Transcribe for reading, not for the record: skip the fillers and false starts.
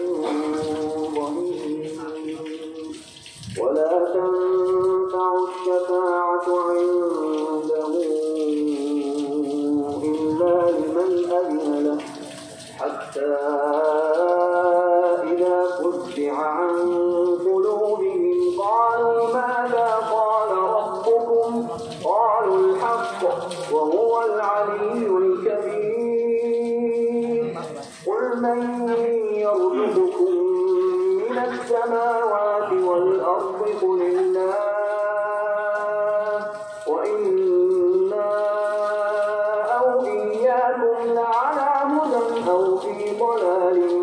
ولا تنفع الشفاعة عنده إلا لمن أذن له حتى إذا فزع عن قلوبهم قالوا ماذا قال ربكم قالوا الحق وهو العلي الكبير قل من يرزقكم من السماوات والأرض قل الله وإنا أو إياكم لعلى هدى أو في ضلال